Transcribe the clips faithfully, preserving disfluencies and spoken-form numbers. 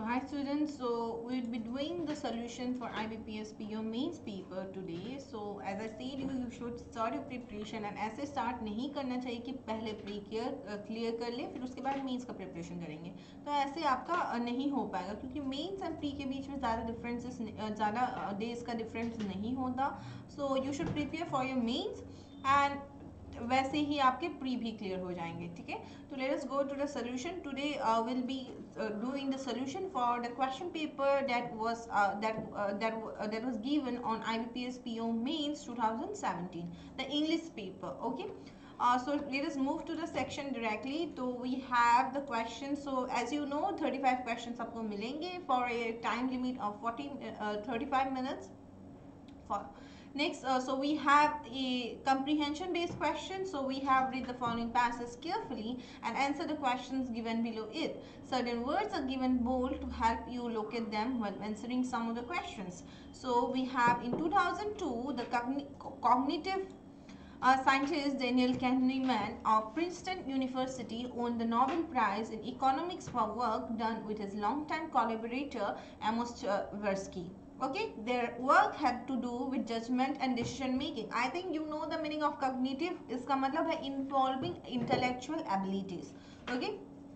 hi students, so we'll be doing the solution for I B P S P O mains paper today. So as I said you you should start your preparation and ऐसे start नहीं करना चाहिए कि पहले pre clear clear कर ले फिर उसके बाद मेंस का प्रिपरेशन करेंगे, तो ऐसे आपका नहीं हो पाएगा क्योंकि मेंस एंड प्री के बीच में ज़्यादा डिफरेंसेस ज़्यादा डेज का डिफरेंस नहीं होता. So you should prepare for your mains and वैसे ही आपके प्री भी क्लियर हो जाएंगे. ठीक है, तो let us go to the solution. Today will be doing the solution for the question paper that was uh, that uh, that uh, that was given on I B P S P O mains twenty seventeen, the English paper. Okay, uh, so let us move to the section directly. So we have the questions. So as you know thirty-five questions आपको मिलेंगे for a time limit of forty uh, thirty-five minutes. For next, uh, so we have a comprehension based question. So we have read the following passages carefully and answer the questions given below it. Certain words are given bold to help you locate them while answering some of the questions. So we have in two thousand two the cogn cognitive Uh, scientist Daniel Kahneman of Princeton University won the Nobel Prize in Economics for work done with his longtime collaborator Amos Tversky. Okay, their work had to do with judgment and decision making. I think you know the meaning of cognitive. इसका मतलब है involving intellectual abilities. Okay.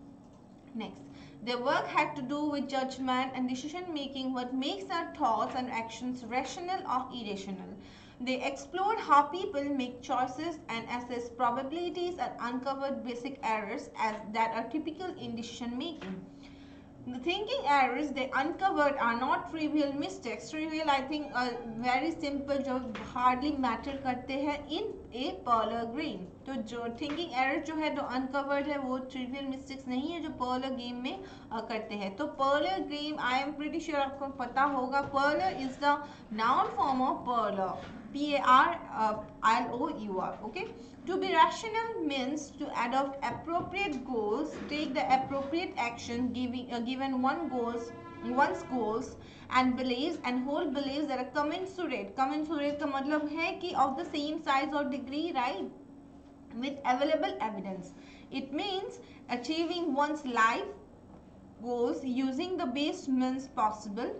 Next, their work had to do with judgment and decision making, what makes our thoughts and actions rational or irrational. They explored how people make choices and assess probabilities and uncovered basic errors as that are typical in decision making. The thinking errors they uncovered are not trivial mistakes. Trivial, I think, uh, very simple जो hardly matter करते हैं in a parlor game. तो जो thinking error जो है जो uncovered है वो trivial mistakes नहीं है जो parlor game में uh, करते हैं. तो parlor game I am pretty sure आपको पता होगा. Parlor is the noun form of parlor. P A R L O U R. Okay. To be rational means to adopt appropriate goals, take the appropriate action giving, uh, given one goals, one's goals and beliefs and hold beliefs that are commensurate. Commensurate का मतलब है कि of the same size or degree, right? With available evidence. It means achieving one's life goals using the best means possible.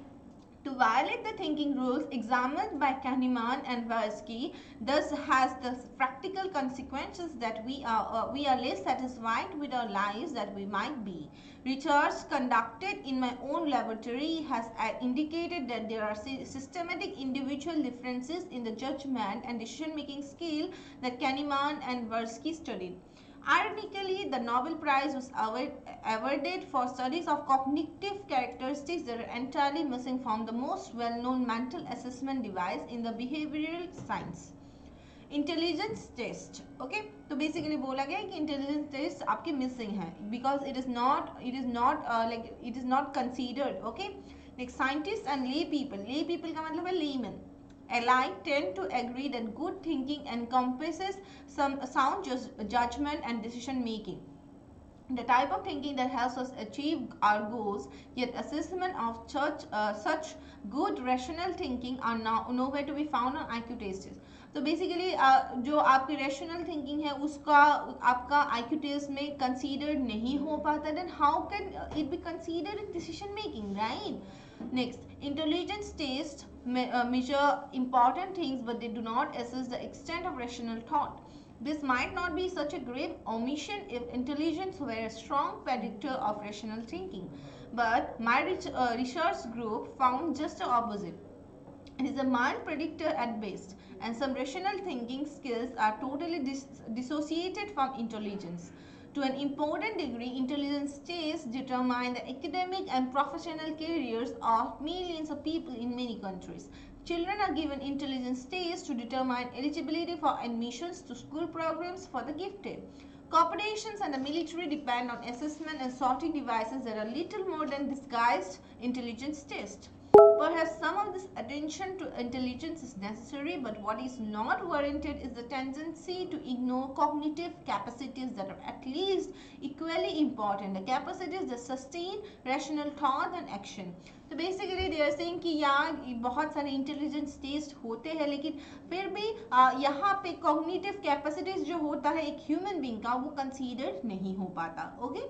To violate the thinking rules examined by Kahneman and Tversky thus has the practical consequences that we are uh, we are less satisfied with our lives that we might be. Research conducted in my own laboratory has indicated that there are systematic individual differences in the judgment and decision making skill that Kahneman and Tversky studied. Ironically, the Nobel Prize was awarded for studies of cognitive characteristics that are entirely missing from the most well-known mental assessment device in the behavioral science. Intelligence test. Okay, तो basically बोला गया है कि intelligence test आपके missing है because it is not it is not uh, like it is not considered. Okay, like scientists and lay people. Lay people का मतलब है layman. Alike tend to agree that good thinking encompasses some sound judgment and decision making. The type of thinking that helps us achieve our goals, yet assessment of such uh, such good rational thinking are now nowhere to be found on I Q tests. तो basically uh, जो आपकी rational thinking है उसका आपका I Q test में consider नहीं हो पाता, then how can it be considered in decision making, right? Next, intelligence tests me uh, measure important things but they do not assess the extent of rational thought. This might not be such a grave omission if intelligence were a strong predictor of rational thinking. But my uh, research group found just the opposite. It is a mild predictor at best, and some rational thinking skills are totally dis dissociated from intelligence. To an important degree, intelligence tests determine the academic and professional careers of millions of people in many countries. Children are given intelligence tests to determine eligibility for admissions to school programs for the gifted. Corporations and the military depend on assessment and sorting devices that are little more than disguised intelligence tests. Perhaps some of this attention to intelligence is necessary, but what is not warranted is the tendency to ignore cognitive capacities that are at least equally important, the capacities that sustain rational thought and action. तो basically they are saying कि यहाँ बहुत सारे intelligence test होते हैं लेकिन फिर भी यहाँ पे कॉग्निटिव कैपेसिटीज जो होता है एक ह्यूमन बीइंग का वो कंसीडर नहीं हो पाता. Okay,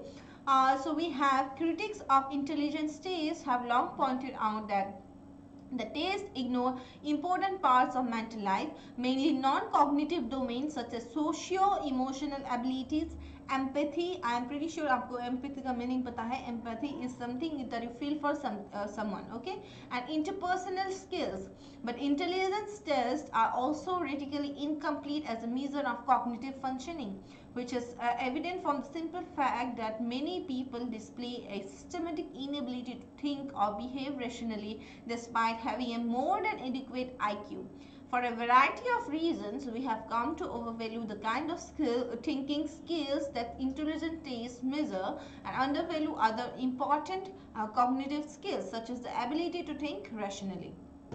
Uh, so we have critics of intelligence tests have long pointed out that the tests ignore important parts of mental life, mainly non-cognitive domains such as socio-emotional abilities, empathy. I am pretty sure आपको empathy का meaning पता है. Empathy is something that you feel for some uh, someone, okay? And interpersonal skills. But intelligence tests are also radically incomplete as a measure of cognitive functioning, which is uh, evident from the simple fact that many people display a systematic inability to think or behave rationally despite having a more than adequate I Q. For a variety of reasons, we have come to overvalue the kind of skill, thinking skills that intelligent tests measure and undervalue other important uh, cognitive skills such as the ability to think rationally.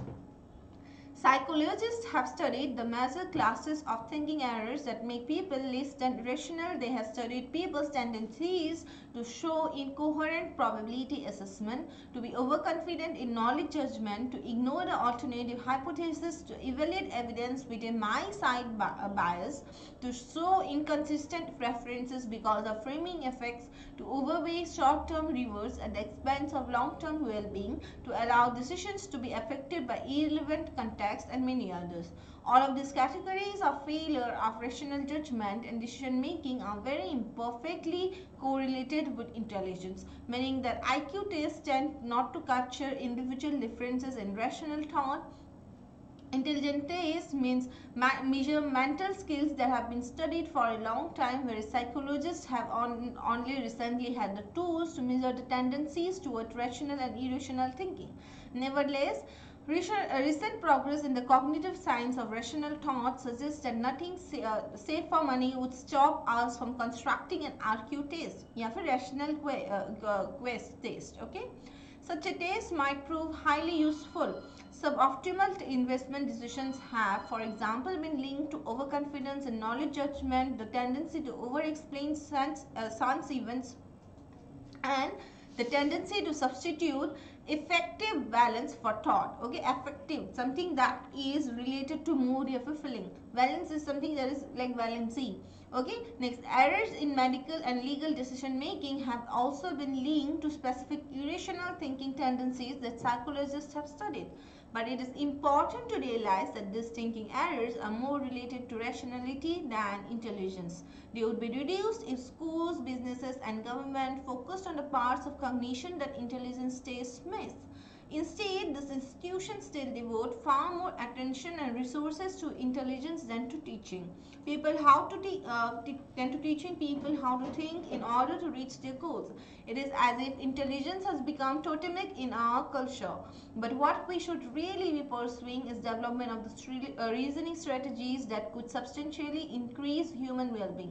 Psychologists have studied the major classes of thinking errors that make people less than rational. They have studied people's tendencies to show incoherent probability assessment, to be overconfident in knowledge judgment, to ignore the alternative hypothesis, to evaluate evidence with a my side bias, to show inconsistent preferences because of framing effects, to overweigh short-term rewards at the expense of long-term well-being, to allow decisions to be affected by irrelevant context, and many others. All of these categories of failure of rational judgment and decision making are very imperfectly correlated with intelligence, meaning that I Q tests tend not to capture individual differences in rational thought. Intelligent tests means measure mental skills that have been studied for a long time, whereas psychologists have on, only recently had the tools to measure the tendencies toward rational and irrational thinking. Nevertheless, recent progress in the cognitive science of rational thought suggests that nothing uh, safe for money would stop us from constructing an R Q test या फिर rational quest test. Okay, such a test might prove highly useful. Suboptimal investment decisions have, for example, been linked to overconfidence in knowledge judgment, the tendency to over-explain sense, uh, sense events, and the tendency to substitute effective balance for thought. Okay, effective, something that is related to mood or feeling. Balance is something that is like valency. Okay, next, errors in medical and legal decision making have also been linked to specific irrational thinking tendencies that psychologists have studied. But it is important to realize that these thinking errors are more related to rationality than intelligence. They would be reduced if schools, businesses, and government focused on the parts of cognition that intelligence tests miss. Instead, these institutions still devote far more attention and resources to intelligence than to teaching people how to te uh, than to teaching people how to think in order to reach their goals. It is as if intelligence has become totemic in our culture. But what we should really be pursuing is development of the uh, reasoning strategies that could substantially increase human well-being.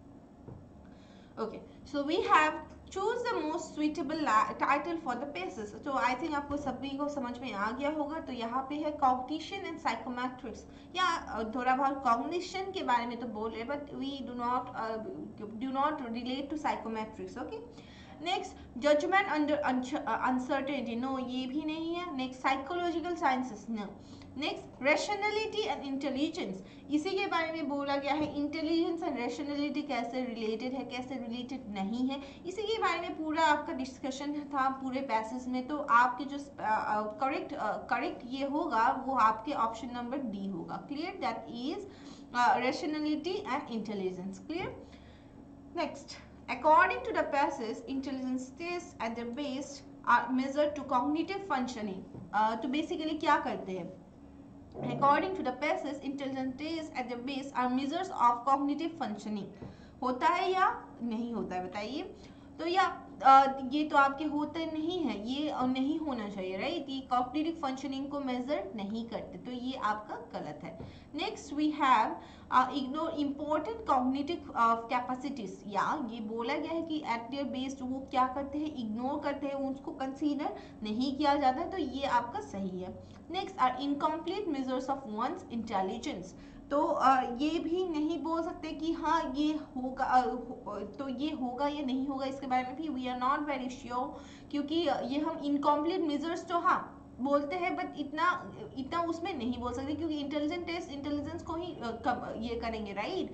Okay, so we have choose the most suitable title for the pieces. So I think आपको सभी को समझ में आ गया होगा. तो यहाँ पे है cognition and psychometrics. या थोड़ा बहुत cognition के बारे में तो बोल रहे, but we do not uh, do not relate to psychometrics. Okay. Next, judgment under uncertainty. No, ये भी नहीं है. Next, psychological sciences. No. Next, rationality and intelligence. इसी के बारे में बोला गया है. इंटेलिजेंस एंड रैशनलिटी कैसे रिलेटेड है, कैसे रिलेटेड नहीं है, इसी के बारे में पूरा आपका डिस्कशन था पूरे पैसेज में. तो आपके जो करेक्ट करेक्ट ये होगा वो आपके ऑप्शन नंबर डी होगा. Clear, that is rationality and intelligence. Clear. Next, according to the passage, intelligence tests at their base are measured to cognitive functioning. uh, तो बेसिकली क्या करते हैं? According to the passage, intelligence tests at their base are measures of cognitive functioning. होता है या नहीं होता है, बताइए. तो या आ, ये तो आपके होते नहीं है, ये नहीं होना चाहिए, राइट. ये कॉग्निटिव फंक्शनिंग को मेजर नहीं करते, तो ये आपका गलत है. Next, we have ignore important cognitive capacities. या ये बोला गया है कि एट देयर बेस वो क्या करते हैं, इग्नोर करते हैं, उसको कंसीडर नहीं किया जाता है, तो ये आपका सही है. Next are incomplete measures of one's intelligence. तो आ, ये भी नहीं बोल सकते कि हाँ ये होगा, आ, हो, तो ये होगा या नहीं होगा, इसके बारे में भी we are not very sure, क्योंकि ये हम इनकम्प्लीट मेजर्स तो हाँ बोलते हैं, बट इतना इतना उसमें नहीं बोल सकते, क्योंकि इंटेलिजेंट टेस्ट इंटेलिजेंस को ही आ, कम ये करेंगे, right.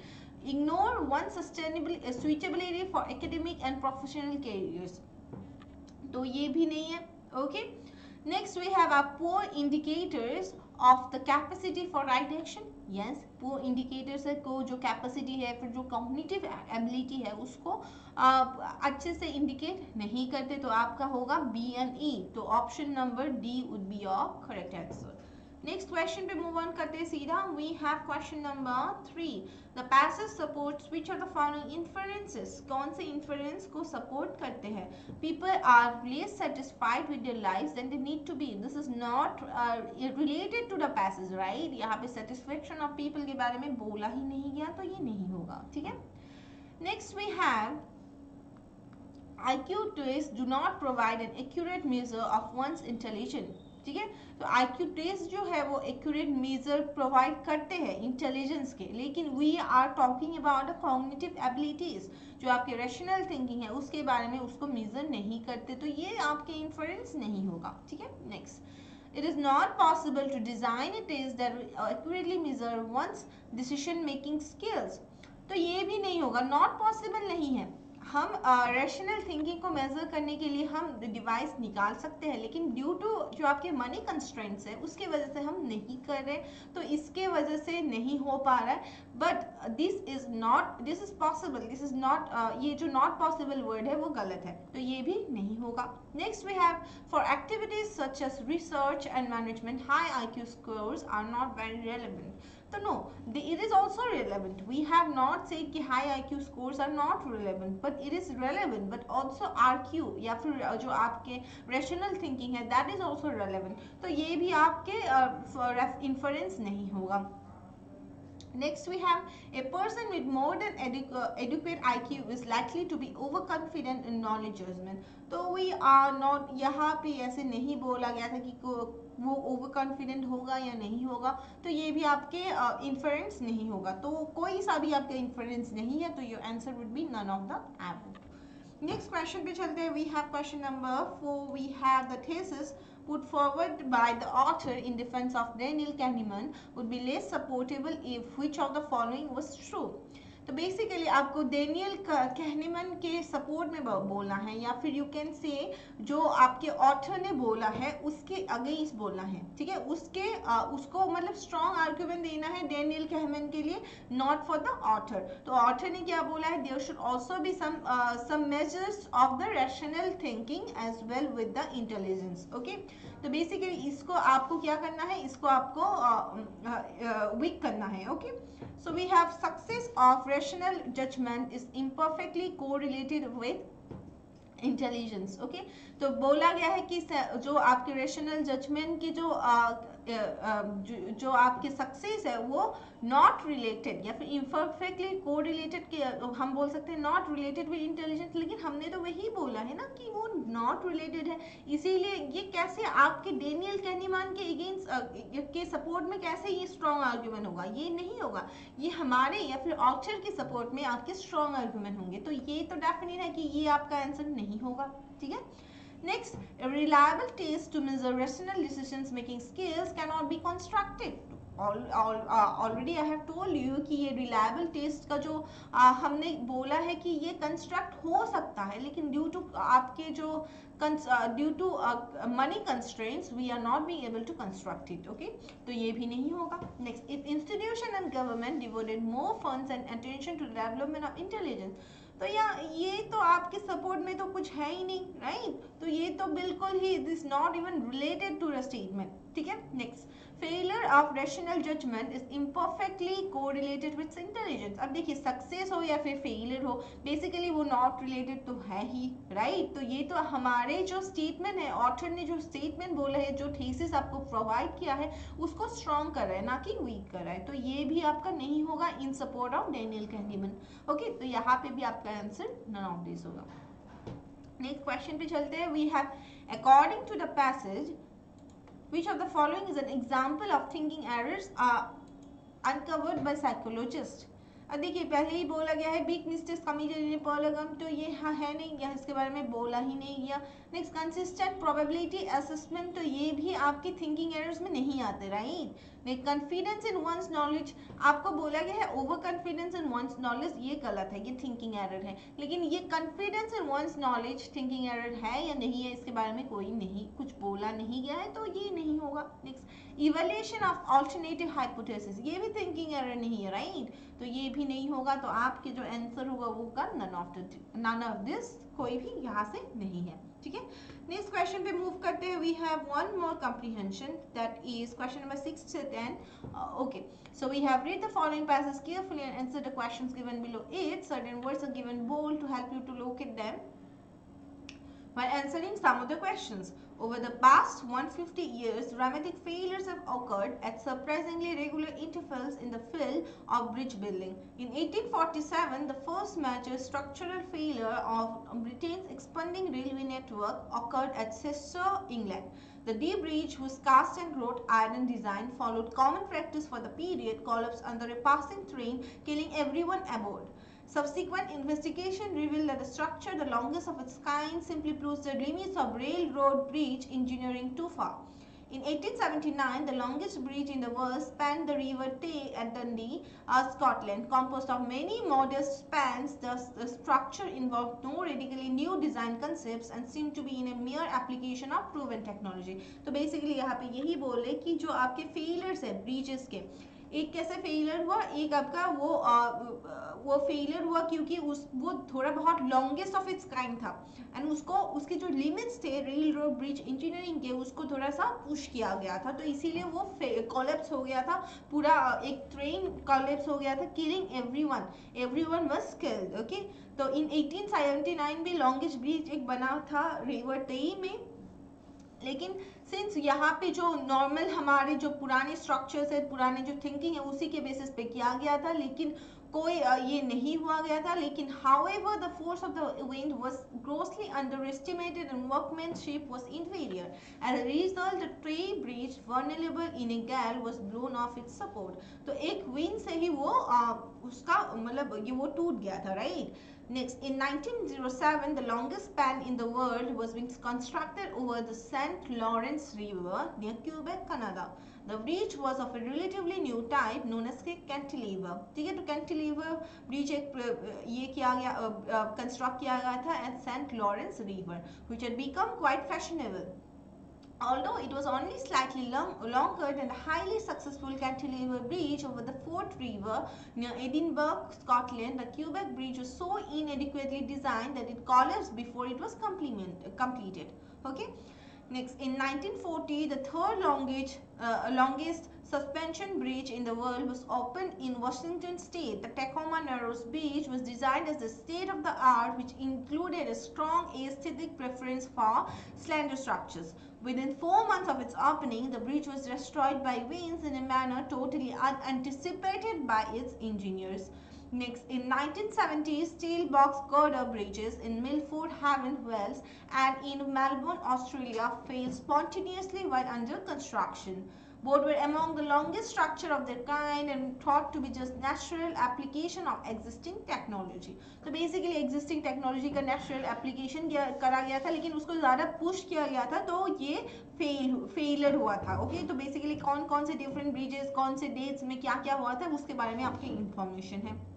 Ignore one sustainable suitability for academic and professional careers, तो ये भी नहीं है. Okay, next we have our poor indicators of the capacity for right action. Yes, poor indicators है को जो कैपेसिटी है फिर जो कॉग्निटिव एबिलिटी है उसको आप अच्छे से इंडिकेट नहीं करते, तो आपका होगा बी एंड ई. तो option number D would be your correct answer. Next question पे मूव ऑन करते हैं सीधा. We have question number three. The passage supports which are the following inferences. कौन से इन्फरेंस को सपोर्ट करते हैं? People are less satisfied with their lives than they need to be. This is not related to the passage, right. यहाँ पे satisfaction of people के बारे में बोला ही नहीं गया, तो ये नहीं होगा. ठीक है. Next we have I Q tests do not provide an accurate measure of one's intelligence. ठीक है, तो आई क्यू टेस्ट जो है वो एक्यूरेट मेजर प्रोवाइड करते हैं इंटेलिजेंस के, लेकिन we are talking about the cognitive abilities, जो आपके रैशनल थिंकिंग है उसके बारे में उसको मेजर नहीं करते, तो ये आपके इन्फरेंस नहीं होगा. ठीक है. Next, it is not possible to design a test that will accurately measure one's decision making skills. तो ये भी नहीं होगा, नॉट पॉसिबल नहीं है. हम रैशनल uh, थिंकिंग को मेजर करने के लिए हम डिवाइस निकाल सकते हैं, लेकिन ड्यू टू जो आपके मनी कंस्ट्रेंट्स है उसके वजह से हम नहीं कर रहे, तो इसके वजह से नहीं हो पा रहा है. But this is not, this is possible, this is not, ये जो नॉट पॉसिबल वर्ड है वो गलत है, तो ये भी नहीं होगा. Next we have for activities such as research and management high I Q scores are not very relevant. तो no, it is also relevant. We have not said कि high I Q scores are not relevant, but it is relevant. But also R Q या फिर जो आपके rational thinking है that is also relevant. तो ये भी आपके inference नहीं होगा. Next we have a person with more than adequate I Q is likely to be overconfident in knowledge judgment. तो we are not, यहाँ पे ऐसे नहीं बोला गया था कि वो ओवर कॉन्फिडेंट होगा या नहीं होगा, तो ये भी आपके इन्फरेंस uh, नहीं होगा. तो कोई सा भी आपका इन्फरेंस नहीं है, तो your answer would be none of the above. Next question पे चलते हैं. We have question number four. We have the thesis put forward by the author in defense of Daniel Kahneman would be less supportable if which of the following was true. तो basically आपको Daniel Kahneman के support में बोलना है, या फिर you can say जो आपके ऑथर ने बोला है उसके अगेंस्ट बोलना है. ठीक है, उसके आ, उसको मतलब स्ट्रॉन्ग आर्ग्यूमेंट देना है डेनियल कहनेमन के लिए, नॉट फॉर द ऑथर. तो ऑथर ने क्या बोला है, there should also be some some measures of the rational thinking as well with the intelligence. Okay, तो बेसिकली इसको आपको क्या करना है, इसको आपको वीक करना है. Okay, so we have success of rational judgment is imperfectly correlated with intelligence. okay, तो बोला गया है कि जो आपके रेशनल जजमेंट की जो आ, जो, जो आपके सक्सेस है वो नॉट रिलेटेड या फिर इम्परफेक्टली कोरिलेटेड के हम बोल सकते हैं नॉट रिलेटेड विद इंटेलिजेंस, लेकिन हमने तो वही बोला है ना कि वो नॉट रिलेटेड है. इसीलिए ये कैसे आपके डेनियल कहनेमान के अगेंस्ट के सपोर्ट में कैसे ये स्ट्रॉन्ग आर्ग्यूमेंट होगा, ये नहीं होगा. ये हमारे या फिर ऑथर के सपोर्ट में आपके स्ट्रॉन्ग आर्ग्यूमेंट होंगे, तो ये तो डेफिनेट है कि ये आपका आंसर नहीं होगा. ठीक है. Next, a reliable test to measure rational decisions making skills cannot be constructed. All, all, uh, already I have told you कि ये reliable test का जो uh, हमने बोला है कि ये construct हो सकता है, लेकिन due to आपके जो uh, due to uh, money constraints we are not being able to construct it. Okay, तो ये भी नहीं होगा. Next, if institution and government devoted more funds and attention to the development of intelligence, तो या ये तो आपके सपोर्ट में तो कुछ है ही नहीं, राइट. तो ये तो बिल्कुल ही this not even related to the statement. ठीक है. Next, failure of rational judgement is imperfectly correlated with intelligence. अब देखिए सक्सेस हो या फिर फेलियर हो, बेसिकली वो नॉट रिलेटेड तो है ही, राइट. तो ये तो हमारे जो स्टेटमेंट है, ऑथर ने जो स्टेटमेंट बोला है, जो थीसिस आपको प्रोवाइड किया है उसको स्ट्रॉन्ग कर रहा है, ना कि वीक कर रहा है. तो ये भी आपका नहीं होगा in support of Daniel Kahneman. Okay, तो यहाँ पे भी आपका आंसर नन ऑफ दिस होगा. नेक्स्ट क्वेश्चन पे चलते हैं. We have according to the passage which of the following is an example of thinking errors are uncovered by psychologists. अब देखिए पहले ही बोला गया है बिग मिस्टेक्स कमिटेड इन पॉलीगम, तो ये हाँ है नहीं, यहाँ इसके बारे में बोला ही नहीं गया। नेक्स्ट कंसिस्टेंट प्रोबेबिलिटी असेसमेंट, तो ये भी आपकी थिंकिंग एरर्स में नहीं आते, right. Next confidence in one's knowledge, आपको बोला गया है over confidence in one's knowledge, ये गलत है, ये थिंकिंग एरर है। लेकिन ये confidence in one's knowledge thinking error है या नहीं है, इसके बारे में कोई नहीं कुछ बोला नहीं गया है, तो ये नहीं होगा। Next evaluation of alternative hypothesis, ये भी थिंकिंग एरर नहीं है, राइट, तो ये भी नहीं होगा। तो आपके जो आंसर होगा वो होगा none of none of this, कोई भी यहाँ से नहीं है, ठीक है। नेक्स्ट क्वेश्चन पे मूव करते हैं। We have one more comprehension, that is question number six to ten. Uh, okay, so we have read the following passages carefully and answer the questions given below it. Certain words are given bold to help you to locate them while answering some of the questions. Over the past one hundred fifty years, dramatic failures have occurred at surprisingly regular intervals in the field of bridge building. In eighteen forty-seven, the first major structural failure of Britain's expanding railway network occurred at Chester, England. The D bridge, whose cast and wrought iron design followed common practice for the period, collapsed under a passing train, killing everyone aboard. Subsequent investigation revealed that the structure, the longest of its kind, simply proves the limits of railroad bridge engineering too far. In eighteen seventy-nine, the longest bridge in the world spanned the River Tay at Dundee, uh, Scotland. Composed of many modest spans, thus the structure involved no radically new design concepts and seemed to be in a mere application of proven technology. तो basically यहाँ पे यही बोल रहे कि जो आपके failures है bridges के, एक कैसे फेलियर हुआ, एक आपका वो आ, वो फेलियर हुआ क्योंकि उस वो थोड़ा बहुत लॉन्गेस्ट ऑफ इट्स काइंड था एंड उसको उसके जो लिमिट्स थे रेल रोड ब्रिज इंजीनियरिंग के उसको थोड़ा सा पुश किया गया था, तो इसीलिए वो कोलैप्स हो गया था, पूरा एक ट्रेन कोलैप्स हो गया था, killing everyone everyone was killed. Okay, तो इन एटीन सेवेंटी नाइन में लॉन्गेस्ट ब्रिज एक बना था रिवर टेई में, लेकिन सिंस यहाँ पे जो नॉर्मल हमारे जो पुराने स्ट्रक्चर्स है, पुराने जो थिंकिंग है, उसी के बेसिस पे किया गया था, लेकिन कोई ये नहीं हुआ गया था। लेकिन however the force of the wind was grossly underestimated and workmanship was inferior. As a result, the Tay bridge, vulnerable in a gale, was blown off its support. तो एक विंड से ही वो आ, उसका मतलब ये वो टूट गया था, right. Next, in nineteen oh seven, the longest span in the world was being constructed over the Saint Lawrence River near Quebec, Canada. The bridge was of a relatively new type known as cantilever. ठीक है, तो cantilever bridge एक ये किया गया construct किया गया था at Saint Lawrence River, which had become quite fashionable. Although it was only slightly long, longer than the highly successful cantilever bridge over the Forth River near Edinburgh, Scotland, the Quebec bridge was so inadequately designed that it collapsed before it was completed. Okay. Next, in nineteen forty, the third longest, uh, longest suspension bridge in the world was opened in Washington State. The Tacoma Narrows Bridge was designed as the state-of-the-art, which included a strong aesthetic preference for slender structures. Within four months of its opening, the bridge was destroyed by winds in a manner totally unanticipated by its engineers. Next, in nineteen seventy, steel box girder bridges in Milford Haven, Wales and in Melbourne, Australia failed spontaneously while under construction. Both were among the longest structure of their kind and thought to be just natural application of existing technology. तो basically existing technology का natural application करा गया था, लेकिन उसको ज़्यादा push किया गया था, तो ये fail failure हुआ था। Okay, okay? तो basically कौन कौन से different bridges, कौन से dates में क्या क्या हुआ था, उसके बारे में आपकी information है।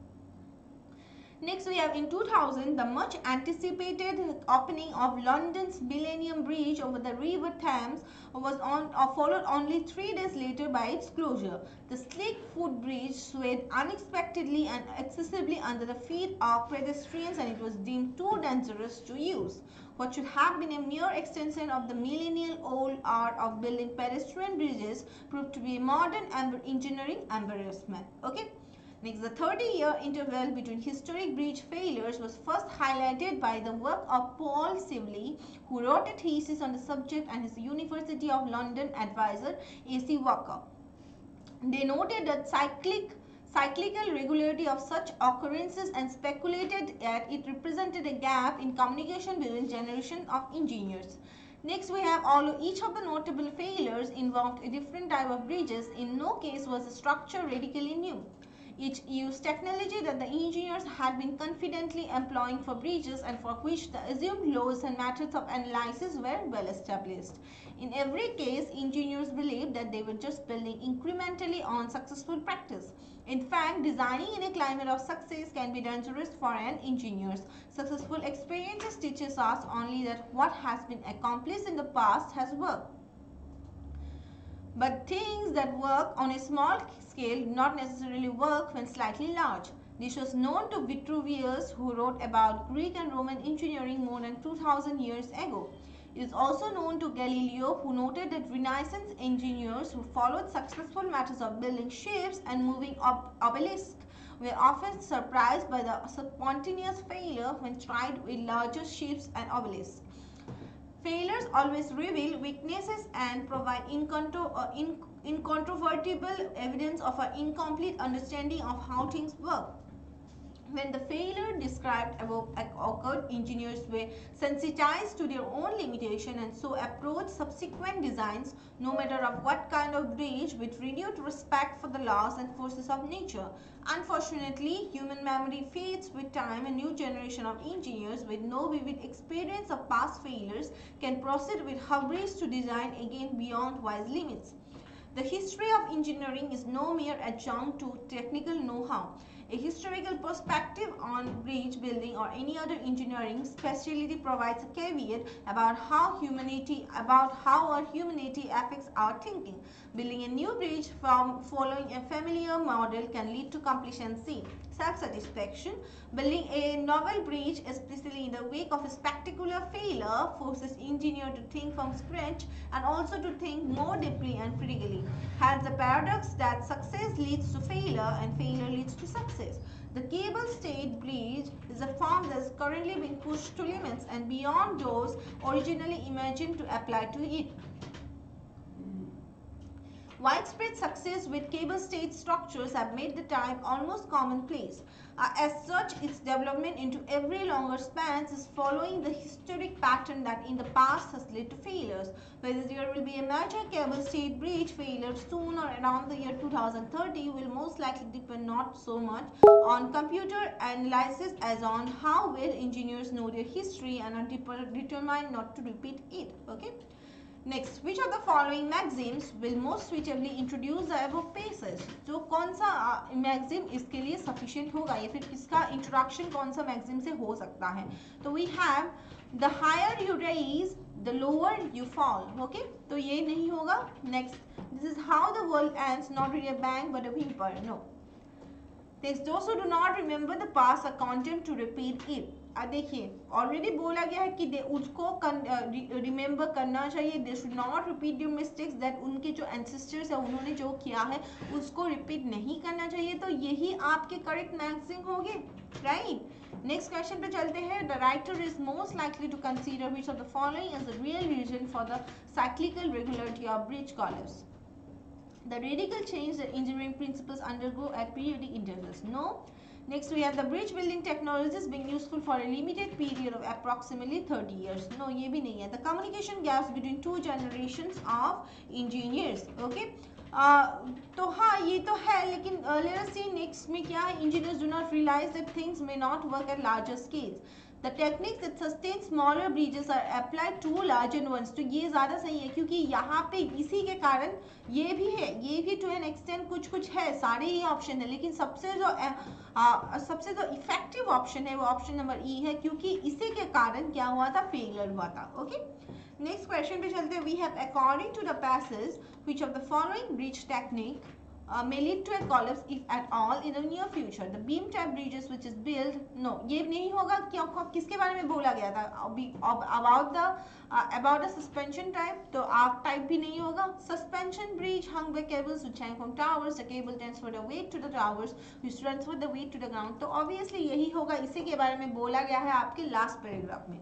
Next, we have in two thousand, the much anticipated opening of London's Millennium Bridge over the River Thames was on, uh, followed only three days later by its closure. The sleek footbridge swayed unexpectedly and excessively under the feet of pedestrians, and it was deemed too dangerous to use. What should have been a mere extension of the millennial-old art of building pedestrian bridges proved to be a modern engineering embarrassment. Okay. Next, the thirty-year interval between historic bridge failures was first highlighted by the work of Paul Sibley, who wrote a thesis on the subject, and his University of London advisor A C Walker. They noted that cyclic cyclical regularity of such occurrences and speculated that it represented a gap in communication between generations of engineers. Next, we have although each of the notable failures involved a different type of bridges, in no case was the structure radically new. It used technology that the engineers had been confidently employing for breaches and for which the assumed laws and methods of analysis were well established. In every case, engineers believed that they were just building incrementally on successful practice. In fact, designing in a climate of success can be dangerous for an engineer. Successful experiences teaches us only that what has been accomplished in the past has worked. But things that work on a small scale do not necessarily work when slightly large. This was known to Vitruvius, who wrote about Greek and Roman engineering more than two thousand years ago. It is also known to Galileo, who noted that Renaissance engineers who followed successful methods of building ships and moving ob obelisks were often surprised by the spontaneous failure when tried with larger ships and obelisks. Failures always reveal weaknesses and provide uh, incontrovertible evidence of an incomplete understanding of how things work. When the failure described above occurred, engineers were sensitized to their own limitation and so approached subsequent designs, no matter of what kind of bridge, with renewed respect for the laws and forces of nature. Unfortunately, human memory fades with time, and new generation of engineers with no vivid experience of past failures can proceed with hubris to design again beyond wise limits. The history of engineering is no mere adjunct to technical know-how. A historical perspective on bridge building or any other engineering specialty provides a caveat about how humanity about how our humanity affects our thinking. Building a new bridge from following a familiar model can lead to complacency, self-satisfaction. Building a novel bridge, especially in the wake of a spectacular failure, forces engineers to think from scratch and also to think more deeply and critically. Hence, the paradox that success leads to failure and failure leads to success. The cable-stayed bridge is a form that is currently being pushed to limits and beyond those originally imagined to apply to it. Widespread success with cable-stayed structures have made the type almost commonplace. Uh, as such, its development into every longer spans is following the historic pattern that in the past has led to failures. Whether there will be a major cable-stayed bridge failure soon or around the year two thousand thirty will most likely depend not so much on computer analysis as on how well engineers know their history and are determined not to repeat it. Okay. Next, which of the following maxims will most suitably introduce the above paces? तो कौन सा maxim इसके लिए sufficient होगा या फिर इसका introduction कौन सा maxim से हो सकता है? तो we have the higher you raise, the lower you fall. Okay? तो ये नहीं होगा. Next, this is how the world ends, not with a bang but a whimper. No. Next, those who do not remember the past are condemned to repeat it. अब देखिए already बोला गया है कि उसको रिमेंबर करना चाहिए. They should not repeat the mistakes that उनके जो एंसेस्टर्स है उन्होंने जो किया है उसको रिपीट नहीं करना चाहिए. तो यही आपके करेक्ट मैक्सिम होंगे, राइट. नेक्स्ट क्वेश्चन पे चलते हैं. The writer is most likely to consider which of the following as the real reason for the cyclical regularity of bridge columns. The radical change that engineering principles undergo at periodic intervals. No. Next, we have the bridge building technologies being useful for a limited period of approximately thirty years. No, ये भी नहीं है. The communication gaps between two generations of engineers. Okay. Uh, तो हाँ ये तो है, लेकिन uh, let us see next में क्या है. Engineers do not realize that things may not work at larger scales. The techniques that sustain smaller bridges are applied to larger ones. तो ये ज़्यादा सही है क्योंकि यहाँ पे इसी के कारण ये भी है, ये भी to an extent कुछ कुछ है, सारे ही ऑप्शन है, लेकिन सबसे जो आ, आ, सबसे जो इफेक्टिव ऑप्शन है वो ऑप्शन नंबर ई है क्योंकि इसी के कारण क्या हुआ था, फेलियर हुआ था. ओके. नेक्स्ट क्वेश्चन पे चलते हैं. We have according to the passage which of the following bridge technique Uh, may lead to a collapse if at all in the near future. The beam type bridges which is built, no, ये नहीं होगा. क्या किसके बारे में बोला गया था? About the uh, about the suspension type. तो arc type भी नहीं होगा. Suspension bridge hung by cables which hang from towers. The cable transfer the weight to the towers which transfer the weight to the ground. तो obviously यही होगा. इसी के बारे में बोला गया है आपके last paragraph में.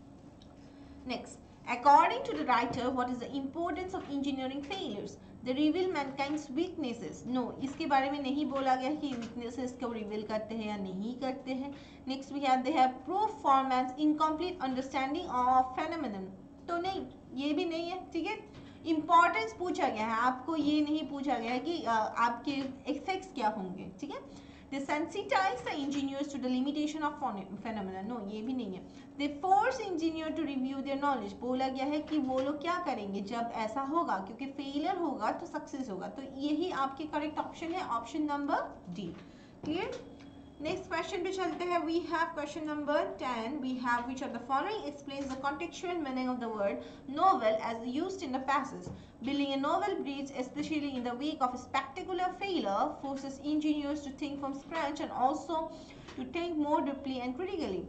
Next. According to the writer, what is the importance of engineering failures? They reveal mankind's weaknesses. No, इसके बारे में नहीं बोला गया कि weaknesses को reveal करते हैं या नहीं करते हैं. Next we have they have proof for man's incomplete understanding of phenomenon. तो नहीं, ये भी नहीं है, ठीक है. इंपॉर्टेंस पूछा गया है, आपको ये नहीं पूछा गया है कि uh, आपके इफेक्ट्स क्या होंगे, ठीक है। They sensitize the engineers to the limitation of phenomena. No, ये भी नहीं है. They force engineer to review their knowledge. बोला गया है कि वो लोग क्या करेंगे जब ऐसा होगा, क्योंकि फेलियर होगा तो सक्सेस होगा, तो यही आपके करेक्ट ऑप्शन है, option number D. Clear. Next question पे चलते हैं। We have question number ten. We have which of the following explains the contextual meaning of the word novel as used in the passage. Building a novel bridge, especially in the wake of a spectacular failure, forces engineers to think from scratch and also to think more deeply and critically.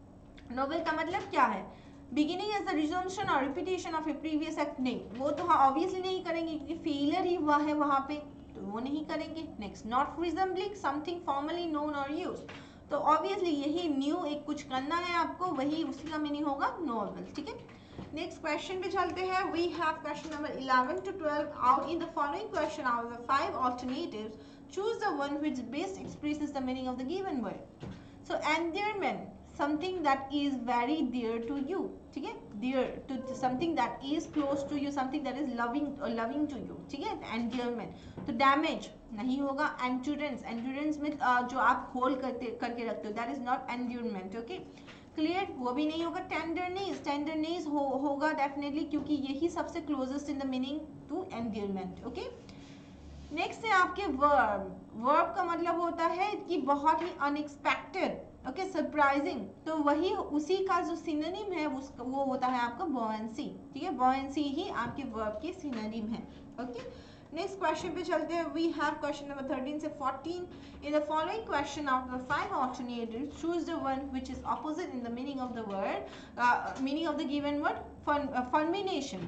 Novel का मतलब क्या है? Beginning as a resumption or repetition of a previous act. नहीं, वो तो हाँ obviously नहीं करेंगे क्योंकि फेलियर ही हुआ है वहाँ पे, तो वो नहीं करेंगे। Next, not resembling something formerly known और यूज, तो ऑब्वियसली यही न्यू एक कुछ करना है आपको, वही उसी का मीनिंग होगा नॉवल, ठीक है। नेक्स्ट क्वेश्चन पे चलते हैं। We have question number eleven to twelve. Out in the following question out of the five alternatives choose the one which best expresses the meaning of the given word. So endearment, something that is very dear to you, ठीक है, dear to something that is close to you, something that is loving uh, loving to you, ठीक है, endearment। तो damage नहीं होगा। endurance, endurance में uh, जो आप होल्ड करते करके रखते हो, that is not endearment, okay. Clear, वो भी नहीं होगा। tenderness, tenderness हो, होगा डेफिनेटली, क्योंकि यही सबसे closest in the meaning to endearment, okay. Next है आपके वर्ब। वर्ब का मतलब होता है कि बहुत ही अनएक्सपेक्टेड, ओके, सरप्राइजिंग, तो वही उसी का जो सिनोनिम है उसका वो होता है आपका बॉयंसी, ठीक है, बॉयंसी ही आपके वर्ब के सिनोनिम है, ओके। नेक्स्ट क्वेश्चन पे चलते हैं। We have question number thirteen से fourteen. In the following question out of the five alternatives choose the one which is opposite in the meaning of the word, meaning of the given word. Fulmination,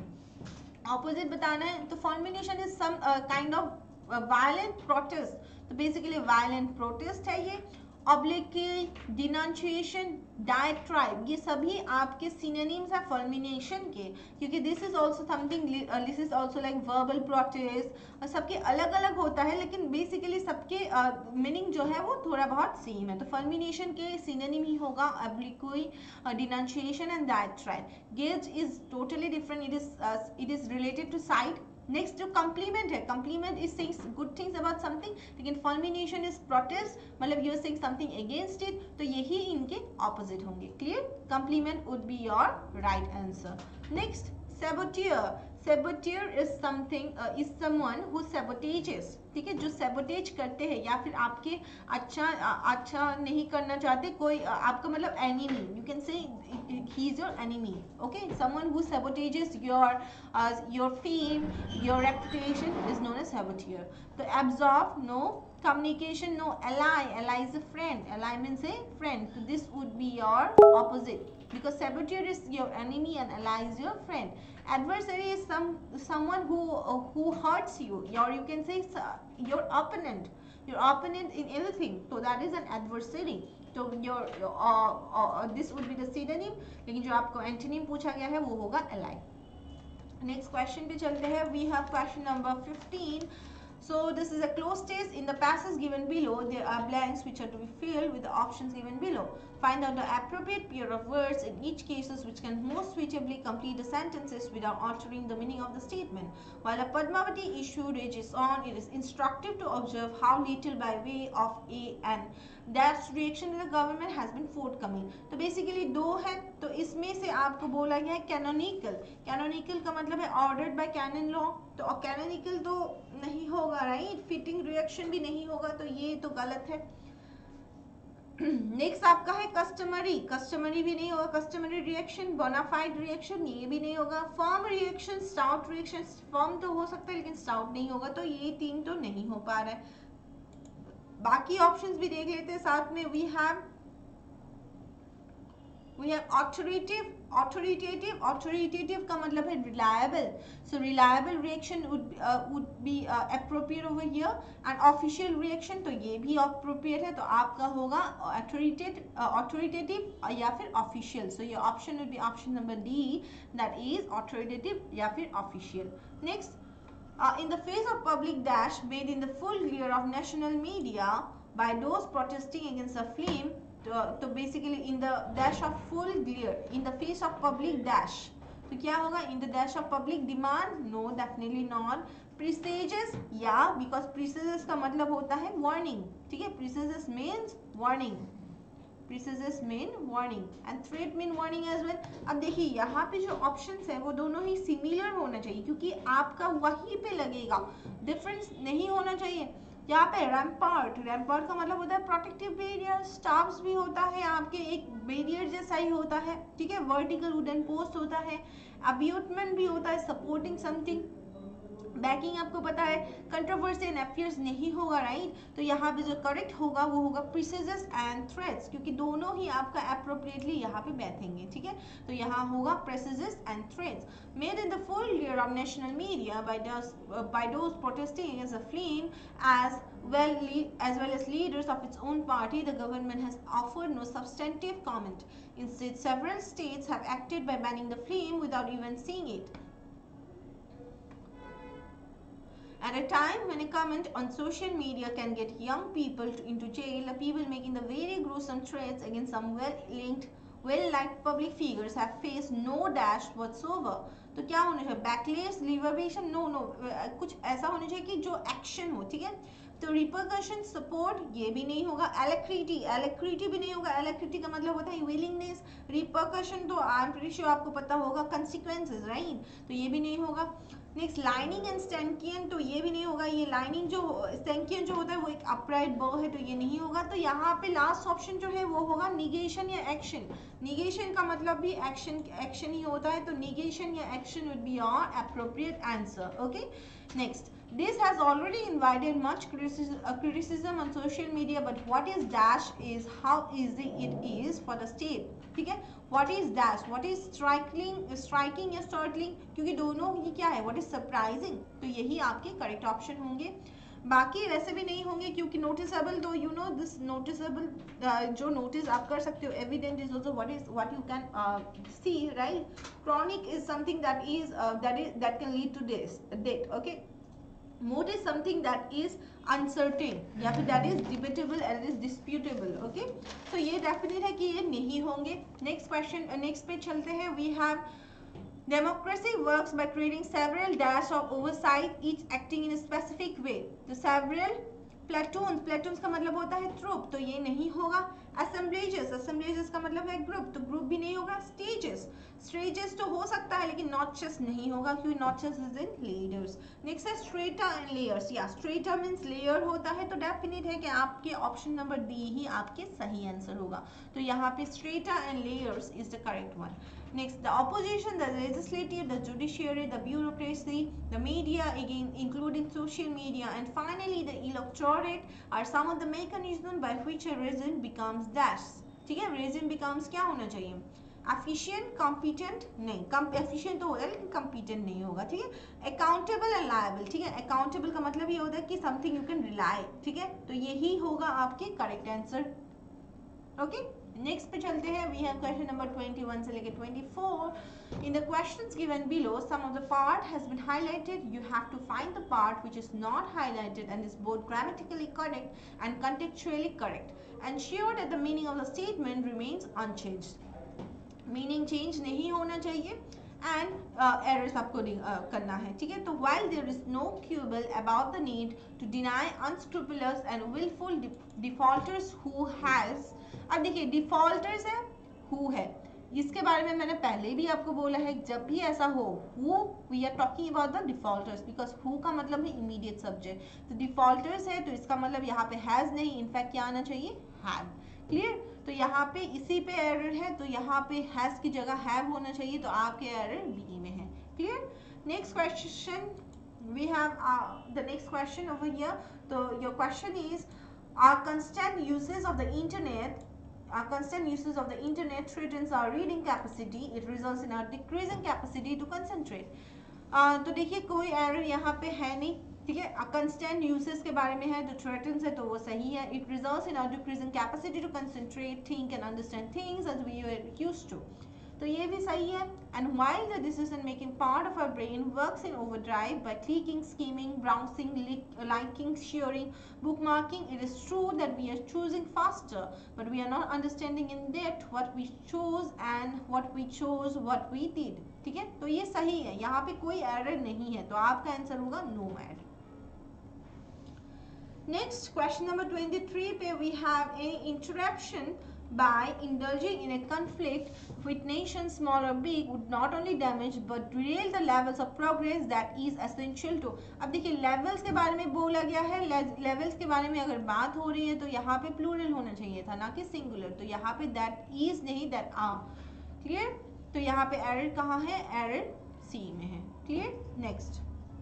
opposite बताना है, तो fulmination is some kind of violent protest, तो basically violent protest है ये। ऑब्लिक्विट, डिनंशिएशन, डायट्राइब, ये सभी आपके synonyms हैं फॉर्मिनेशन के, क्योंकि this is also something, this is also like verbal protest, और सबके अलग अलग होता है, लेकिन बेसिकली सबके मीनिंग uh, जो है वो थोड़ा बहुत सेम है। तो फॉर्मिनेशन के सिनोनिम ही होगा obloquy, denunciation and diatribe. Gaze is totally different, it is it is related to sight. Next जो कम्प्लीमेंट है, compliment is saying good things about something, लेकिन फॉर्मिनेशन इज प्रोटेस्ट, मतलब you are saying something against it, तो यही इनके opposite होंगे। Clear, compliment would be your right answer. Next, saboteur, saboteur is something uh, is someone who sabotages, ठीक है, जो sabotage करते हैं या फिर आपके अच्छा अच्छा नहीं करना चाहते कोई, आपका मतलब enemy, you can say he is your enemy, okay, someone who sabotages your uh, your fame, your reputation is known as saboteur. तो absorb, no. Communication, no. Ally, ally is a friend, ally means a friend, so this would be your opposite, because saboteur is your enemy and ally is your friend. Adversary is some someone who uh, who hurts you, or you can say uh, your opponent, your opponent in anything, so that is an adversary. So your uh, uh, this would be the synonym, लेकिन जो आपको antonym पूछा गया है वो होगा ally. Next question पे चलते हैं. We have question number fifteen. So this is a closed test. In the passage given below, there are blanks which are to be filled with the options given below. Find out the appropriate pair of words in each cases which can most suitably complete the sentences without altering the meaning of the statement. While a Padmavati issue rages on, it is instructive to observe how little by way of a and that reaction in the government has been forthcoming. तो basically दो है, तो इसमें से आपको बोला गया है canonical. Canonical का मतलब है ordered by canon law, तो canonical तो नहीं होगा, राइट, फिटिंग रिएक्शन भी नहीं होगा, तो ये तो गलत है। नेक्स्ट आपका है कस्टमरी, कस्टमरी भी नहीं होगा, कस्टमरी रिएक्शन, बोनाफाइड रिएक्शन, ये भी नहीं होगा। Form reaction, stout reaction, form तो हो सकता है लेकिन स्टाउट नहीं होगा, तो ये तीन तो नहीं हो पा रहा है। बाकी ऑप्शंस भी देख लेते हैं साथ में। We have we have authoritative, authoritative, authoritative का मतलब है reliable, so reliable reaction would uh, would be uh, appropriate over here, and official reaction तो ये भी appropriate है, तो आपका होगा authoritative, uh, authoritative uh, या फिर official, so your option would be option number D, that is authoritative या फिर official. Next, uh, in the face of public dash made in the full glare of national media by those protesting against the film, तो basically in the dash of full glare, in the face of public dash, तो तो क्या होगा? In the dash of public demand? No, definitely not. Presages? Yeah, because प्रिसेजेस का मतलब होता है warning, ठीक है, presages means warning, presages mean warning and threat mean warning as well. अब देखिए यहाँ पे जो ऑप्शंस है वो दोनों ही सिमिलर होना चाहिए, क्योंकि आपका वहीं पे लगेगा, डिफरेंस नहीं होना चाहिए। यहाँ पे रैम्पार्ट, रैम्पार्ट का मतलब होता है प्रोटेक्टिव बैरियर, स्टार्स भी होता है आपके एक बैरियर जैसा ही होता है, ठीक है, वर्टिकल वुडन पोस्ट होता है, अब्यूटमेंट भी होता है, सपोर्टिंग समथिंग, बैकिंग आपको पता है, कंट्रोवर्सी एंड अफेयर्स नहीं होगा, राइट। तो यहाँ पे जो करेक्ट होगा वो होगा प्रिसेजेस एंड थ्रेट्स, क्योंकि दोनों ही आपका अप्रोप्रिएटली यहाँ पे बैठेंगे, ठीक है। तो यहाँ होगा presages and threats made in the full year of national media by by those protesting against the film as well as well as leaders of its own party. The government has offered no substantive comment. Instead, several states have acted by banning the film without even seeing it. At a time when a comment on social media can get young people to, into jail, the people making the very gruesome threats against some well-linked, well-liked public figures have faced no dash whatsoever. तो क्या होना चाहिए? Backless, liberation? No no, कुछ ऐसा होना चाहिए कि जो एक्शन हो, ठीक है। तो रिपरकशन, सपोर्ट, ये भी नहीं होगा। एलेक्रिटी, एलेक्रिटी भी नहीं होगा। एलेक्रिटी का मतलब होता है विलिंगनेस। रिपरकशन तो आई एम प्रीटी श्योर आपको पता होगा, कंसिक्वेंसेज, राइट, तो ये भी नहीं होगा। नेक्स्ट, लाइनिंग एंड स्टैंकियन, तो ये भी नहीं होगा। ये लाइनिंग जो स्टैंकियन जो होता है वो एक अपराइट बो है, तो ये नहीं होगा। तो यहाँ पे लास्ट ऑप्शन जो है वो होगा निगेशन या एक्शन। निगेशन का मतलब भी एक्शन, एक्शन ही होता है, तो निगेशन या action would be your appropriate answer. Okay, next, this has already invited much criticism, uh, criticism on social media, but what is dash is how easy it is for the state, ठीक है। what is dash, what is striking, striking या startling, क्योंकि दोनों ही क्या है, what is surprising, तो यही आपके करेक्ट ऑप्शन होंगे। बाकी वैसे भी नहीं होंगे, क्योंकि नोटिसेबल, तो यू नो दिस नोटिसेबल, जो नोटिस आप कर सकते हो, evident is also what is what you can see, right. Chronic is something that is that is that can lead to this date, okay. Mode is something that is uncertain, या फिर that is debatable and is disputable, okay. तो ये definite है कि ये नहीं होंगे। Next question, next पे चलते हैं। We have democracy works by creating several dash of oversight, each acting in a specific way. तो several platoons, platoons का मतलब होता है troop, तो ये नहीं होगा। assemblages, assemblages का मतलब है group, तो group भी नहीं होगा। stages, stages तो हो सकता है लेकिन notches नहीं होगा, क्योंकि notches is in leaders. next है strata and layers, या strata means layer होता है, तो definite है कि आपके option number D ही आपके सही आंसर होगा। तो यहाँ पे strata and layers is the correct one. Next, the opposition, the legislative, the judiciary, the bureaucracy, the media, again including social media, and finally the electorate are some of the mechanisms by which a regime becomes dash. ठीक है, regime becomes क्या होना चाहिए? efficient, competent, नहीं, efficient तो होता है लेकिन competent नहीं होगा, ठीक है। accountable and liable, ठीक है। accountable का मतलब ये होता है कि something you can rely, ठीक है। तो यही होगा आपके correct answer, ओके। नेक्स्ट पे चलते हैं। We have question number twenty-one से लेके twenty-four. In the questions given below, some of the part has been highlighted. You have to find the part which is not highlighted and is both grammatically correct and contextually correct. Ensure that the meaning of the statement remains unchanged. Meaning change नहीं होना चाहिए and uh, errors आपको uh, करना है, ठीक है। तो while there is no quibble about the need to deny unscrupulous and willful defaulters who has, अब देखिए डिफॉल्टर्स है, हु है, इसके बारे में मैंने पहले भी आपको बोला है, जब भी ऐसा हो, who, we are talking about the defaulters, because who का मतलब है इमीडिएट सब्जेक्ट। तो डिफॉल्टर्स है तो इसका मतलब यहाँ पे हैज नहीं, इनफैक्ट क्या आना चाहिए, हैव, क्लियर। तो यहाँ पे इसी पे एरर है, तो यहाँ पे हैज की जगह हैव होना चाहिए, तो आपके एरर बी में है, clear. Next question, we have the next question over here. तो your question is, our constant uses of the internet our constant uses of the internet threatens our reading capacity. It results in our decreasing capacity to concentrate. uh, तो देखिए कोई error यहाँ पे है नहीं, ठीक है। constant uses के बारे में है तो threatens है तो वो सही है। It results in our decreasing capacity to concentrate, think and understand things as we were used to, तो ये भी सही है। And while the decision making part of our brain works in overdrive by clicking, scheming, browsing, liking, sharing, bookmarking, it is true that we are choosing faster, but we are not understanding in depth what we chose and what we chose, what we did. ठीक है, तो ये सही है, यहाँ पे कोई error नहीं है, तो आपका आंसर होगा nomad. Next question number twenty three पे we have a interruption by indulging in a conflict with nations small or big would not only damage but derail the levels of progress that is essential to। अब देखिए levels के बारे में बोला गया है, levels के बारे में अगर बात हो रही है तो यहाँ पे प्लूरल होना चाहिए था, ना कि सिंगुलर, तो यहाँ पे दैट इज नहीं दैट आर। क्लियर, तो यहाँ पे एरर कहाँ है, एरर सी में है। Clear, next,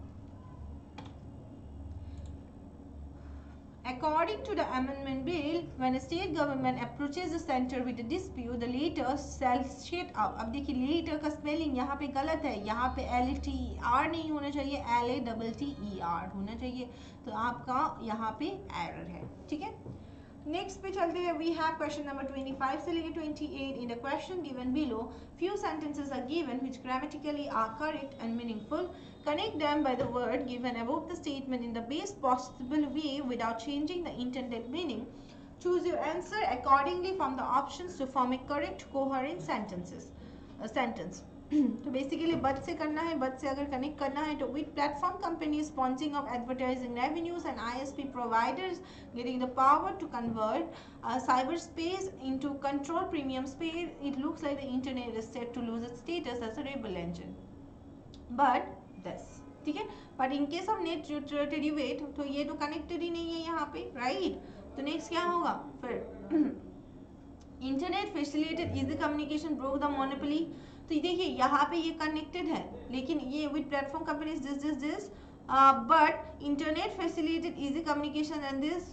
according to the amendment bill, when a state government approaches the center with a dispute, the latter shall set up। अब देखिए later का स्पेलिंग यहाँ पे गलत है, यहाँ पे एल टी ई आर नहीं होना चाहिए, L A double T E R होना चाहिए, तो आपका यहाँ पे एरर है। ठीक है, नेक्स्ट पे चलते हैं। We have question number twenty five से लेकर twenty eight. In the question given below few sentences are given which grammatically are correct and meaningful. Connect them by the word given above the statement in the best possible way without changing the intended meaning. Choose your answer accordingly from the options to form a correct coherent sentences uh, sentence. तो basically बद से करना है, बद से अगर connect करना है तो with platform companies sponsoring off advertising revenues and ISP providers getting the power to convert cyber space into control premium space, it looks like the internet is set to lose its status as a rebel engine but this. ठीक है, but in case of net derivate तो ये तो connected ही नहीं है यहाँ पे, right. तो नेक्स्ट क्या होगा फिर, internet facilitated easy communication broke the monopoly. तो देखिए यहाँ पे ये कनेक्टेड है, लेकिन ये with platform companies this this this but internet facilitated easy communication and this.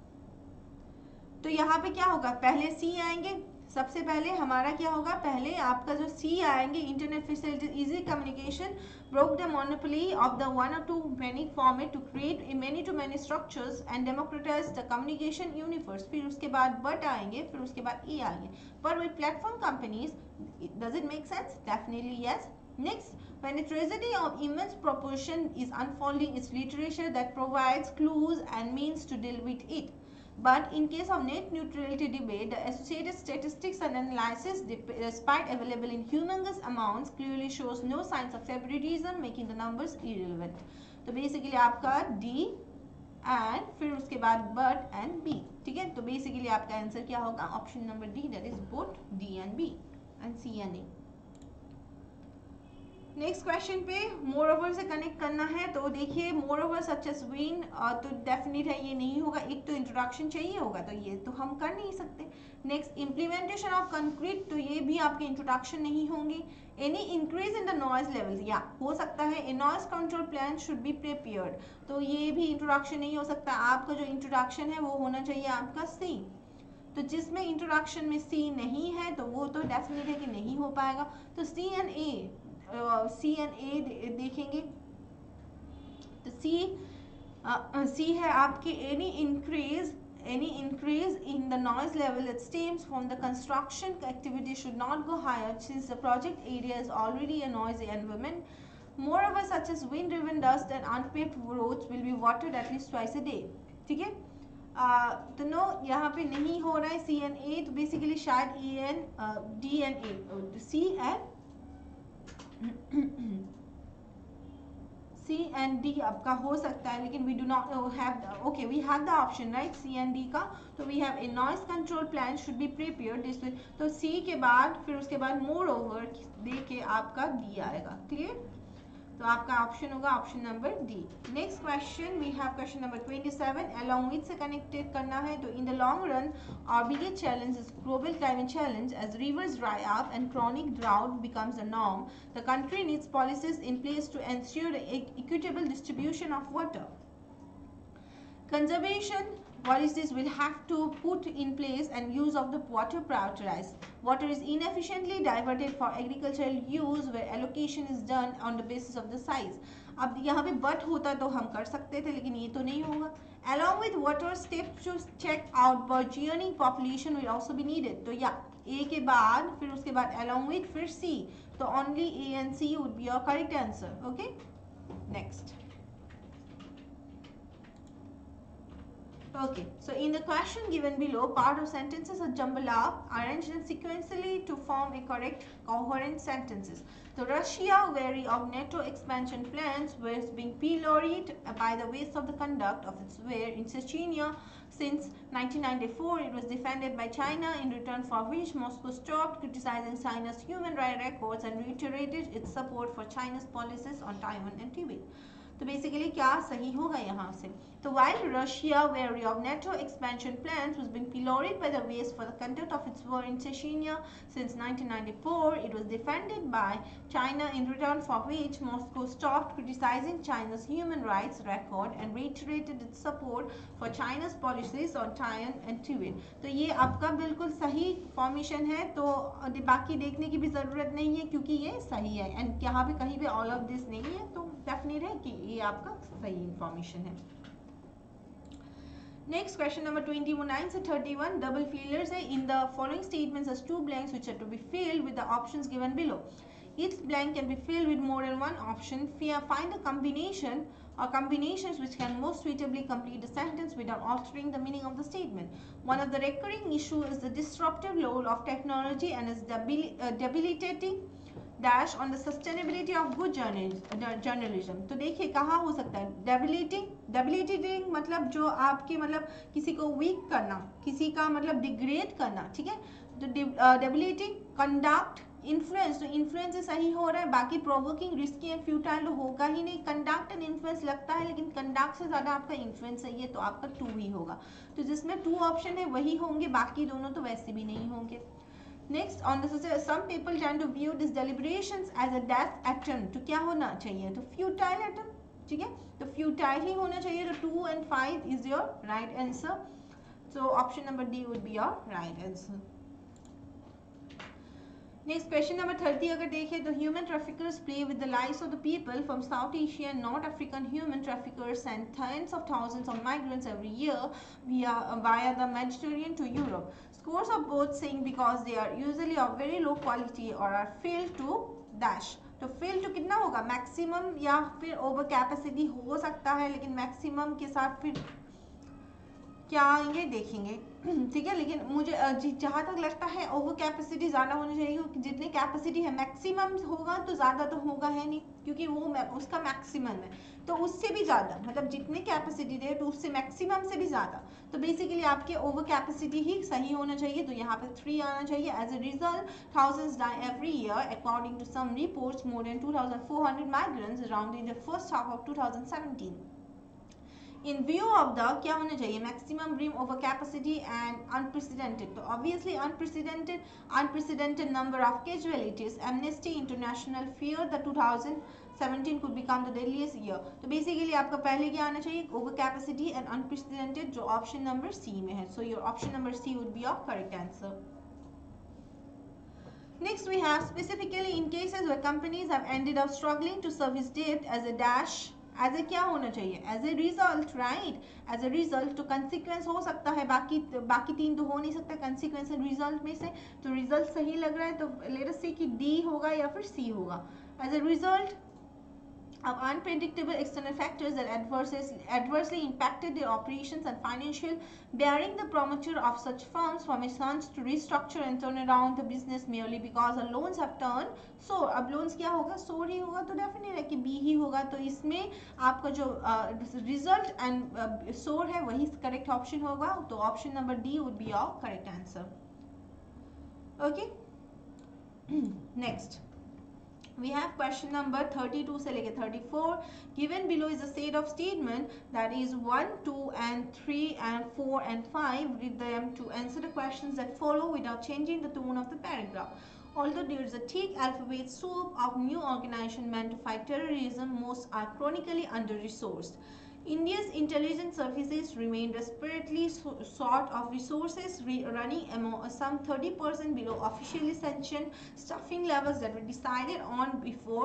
तो यहाँ पे क्या होगा, पहले सी आएंगे, सबसे पहले हमारा क्या होगा, पहले आपका जो सी आएंगे, internet facilitated easy communication broke the monopoly of the one or two many format to create a many to many structures and democratize the communication universe। फिर उसके बाद but आएंगे, फिर उसके बाद e आएंगे, but with platform companies does it make sense? Definitely yes। Next, when a tragedy of immense proportion is unfolding its literature that provides clues and means to deal with it, but in case of net neutrality debate, the associated statistics and analysis, despite available in humongous amounts, clearly shows no signs of favoritism, making the numbers irrelevant। तो basically आपका D and फिर उसके बाद but and B। ठीक है, तो basically आपका आंसर क्या होगा, option number D, that is both D and B and C and A। Next question पे मोर ओवर से कनेक्ट करना है, तो देखिए moreover such as win तो डेफिनेट है, ये नहीं होगा, एक तो इंट्रोडक्शन चाहिए होगा, तो ये तो हम कर नहीं सकते। नेक्स्ट, इम्प्लीमेंटेशन ऑफ कंक्रीट, तो ये भी आपके इंट्रोडक्शन नहीं होंगे। Any increase in the noise level, या हो सकता है a noise control plan should be prepared, तो ये भी इंट्रोडक्शन नहीं हो सकता। आपका जो इंट्रोडक्शन है वो होना चाहिए आपका सी, तो जिसमें इंट्रोडक्शन में सी नहीं है तो वो तो डेफिनेट है कि नहीं हो पाएगा। तो सी एंड ए, सी एंड ए देखेंगे, तो सी सी है आपके any increase any increase in the noise level that stems from the construction activity should not go higher since the project area is already a noisy environment. Moreover, such as wind driven dust and unpaved roads will be watered at least twice a day। ठीक है, Uh, तो no यहाँ पे नहीं हो रहा है C N A, तो बेसिकली शायद E N D N A, C and C and D आपका हो सकता है, लेकिन we do not have, okay we have the option right C and D का, तो we have a noise control plan should be prepared this way, तो C के बाद फिर उसके बाद मोर ओवर दे के आपका डी आएगा। क्लियर, तो आपका ऑप्शन होगा option number D. Next question we have question number twenty seven, along with से कनेक्टेड करना है, तो in the long run our biggest challenge is global climate challenge as rivers dry up and chronic drought becomes the norm. The country needs policies in place to ensure the equitable distribution of water. Conservation policies will have to put in place and use of the water prioritized. Water is inefficiently diverted for agricultural use where allocation is done on the basis of the size. अब यहाँ पे but होता तो हम कर सकते थे, लेकिन ये तो नहीं होगा। Along with water, steps to check out burgeoning population will also be needed. तो या A के बाद फिर उसके बाद along with फिर C, तो only A and C would be your correct answer. Okay, next. तो Okay, so in the question given below, part of sentences are jumbled up, arranged sequentially to form a correct, coherent sentences. So Russia, wary of NATO expansion plans, was being pilloried by the waste of the conduct of its war in Chechnya. Since nineteen ninety-four, it was defended by China, in return for which Moscow stopped criticizing China's human rights records and reiterated its support for China's policies on Taiwan and Tibet. तो basically क्या सही होगा यहाँ से तो while Russia wary of NATO expansion plans was being pilloried by the West for the conduct of its war in Chechnya since nineteen ninety-four, it was defended by China, in return for which Moscow stopped criticizing China's human rights record and reiterated its support for China's policies on Taiwan and Tibet. तो ये आपका बिल्कुल सही formation है, तो बाकी देखने की भी ज़रूरत नहीं है क्योंकि ये सही है एंड यहाँ पे कहीं भी ऑल ऑफ दिस नहीं है, तो डेफिनेट है कि ये आपका सही इंफॉर्मेशन है. Next question number twenty-nine से thirty-one, double failures है. In the following statements as two blanks which are to be filled with the options given below. Each blank can be filled with more than one option. Find a combination or combinations which can most suitably complete the sentence without altering the meaning of the statement. One of the recurring issue is the disruptive role of technology and its debil uh, debilitating dash on the sustainability of good journalism. तो देखिए कहाँ हो सकता है debilitating debilitating मतलब जो आपके मतलब किसी को weak करना, किसी का मतलब degrade करना, ठीक है. तो debilitating, conduct, influence, तो influence से सही हो रहा है, बाकी provoking, risky and futile तो होगा ही नहीं. conduct and influence लगता है लेकिन conduct से ज़्यादा आपका influence सही है तो आपका two ही होगा. तो जिसमें two option है वही होंगे, बाकी दोनों तो वैसे भी नहीं होंगे. Next, on the some people tend to view these deliberations as a death attempt. तो क्या होना चाहिए? तो futile attempt, ठीक है? तो futile ही होना चाहिए. तो two and five is your right answer. So option number D would be your right answer. Next question number thirty अगर देखें तो human traffickers play with the lives of the people from South Asia and North African human traffickers send tens of thousands of migrants every year via via the Mediterranean to Europe. Scores of both saying because they are usually of very low quality or are failed to dash. तो fail to कितना होगा? Maximum या फिर over capacity हो सकता है, लेकिन maximum के साथ फिर क्या आएंगे देखेंगे, ठीक है. लेकिन मुझे जहाँ तक लगता है ओवर कैपेसिटी ज़्यादा होनी चाहिए. जितनी कैपेसिटी है मैक्सिमम होगा तो ज़्यादा तो होगा है नहीं, क्योंकि वो उसका मैक्सिमम है. तो उससे भी ज़्यादा मतलब जितनी कैपेसिटी दे तो उससे मैक्सिमम से भी ज़्यादा. तो बेसिकली आपके ओवर कैपेसिटी ही सही होना चाहिए. तो यहाँ पे थ्री आना चाहिए. As a result thousands die every year according to some reports. More than two thousand four hundred migrants around in the first half of two thousand seventeen. In view of the क्या होना चाहिए? Maximum brim over capacity and unprecedented. तो obviously unprecedented, unprecedented number of casualties. Amnesty International fear the two thousand seventeen could become the deadliest year. तो basically आपका पहले क्या आना चाहिए? Over capacity and unprecedented, जो option number C में है. So your option number C would be your correct answer. Next we have specifically in cases where companies have ended up struggling to service debt as a dash. As a क्या होना चाहिए? As a result, right. As a result तो consequence हो सकता है, बाकी बाकी तीन तो हो नहीं सकता कंसिक्वेंस एंड रिजल्ट में से. तो रिजल्ट सही लग रहा है तो लेट अस से कि डी होगा या फिर सी होगा. As a result of unpredictable external factors that adversely, adversely impacted their operations and financial, bearing the promoter of such firms from its funds to restructure and turn around the business merely because the loans have turned so. अब loans क्या होगा? सोर ही होगा. तो definite है कि B ही होगा. तो इसमें आपका जो रिजल्ट एंड सोर है वही करेक्ट ऑप्शन होगा. तो option number D would be your correct answer. Okay, next we have question number thirty-two से लेके thirty-four. Given below is a set of statement that is one, two and three and four and five. Read them to answer the questions that follow without changing the tone of the paragraph. Although there is a thick alphabet soup of new organization meant to fight terrorism, most are chronically under-resourced. India's intelligence services remain desperately short of resources, running among some thirty percent below officially sanctioned staffing levels that were decided on before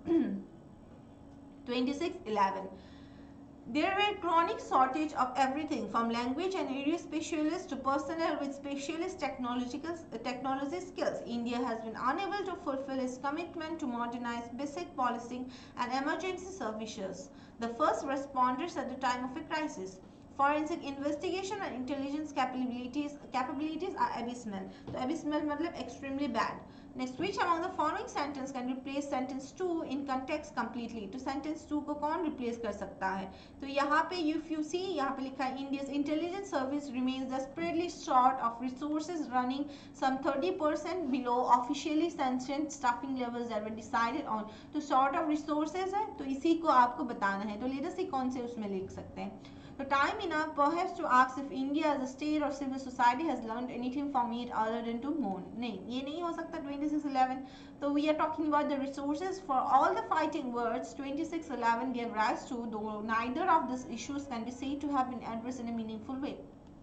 twenty-six eleven. There were chronic shortage of everything from language and area specialists to personnel with specialist technological technology skills. India has been unable to fulfill its commitment to modernize basic policing and emergency services, the first responders at the time of a crisis. forensic investigation and intelligence capabilities capabilities are abysmal. तो abysmal मतलब extremely bad. Next, which among the following sentence can replace sentence two in context completely? तो sentence two को कौन replace कर सकता है? तो यहाँ पे if you see यहाँ पे लिखा है India's intelligence service remains desperately short of resources, running some thirty percent below officially sanctioned staffing levels that were decided on. तो short of resources है, तो इसी को आपको बताना है. तो let us see कौन से उसमें लिख सकते हैं. The time enough perhaps to ask if India as a state or civil society has learned anything from it other than to mourn. नहीं, ये नहीं हो सकता twenty-six eleven. So we are talking about the resources for all the fighting words twenty-six eleven gave rise to, though neither of these issues can be said to have been addressed in a meaningful way.